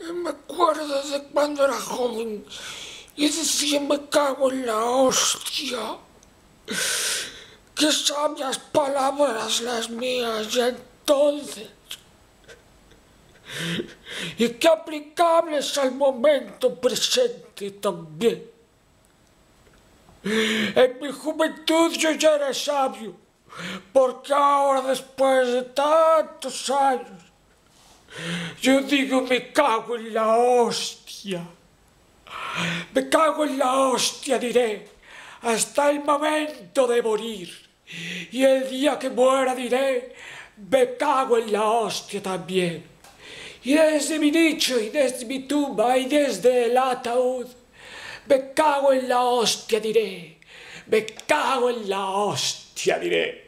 Me acuerdo de cuando era joven y decía me cago en la hostia. Qué sabias palabras las mías ya entonces. Y qué aplicables al momento presente también. En mi juventud yo ya era sabio, porque ahora después de tantos años, yo digo me cago en la hostia. Me cago en la hostia, diré, hasta el momento de morir. Y el día que muera diré, me cago en la hostia también. Y desde mi nicho, y desde mi tumba, y desde el ataúd, me cago en la hostia, diré. Me cago en la hostia, diré.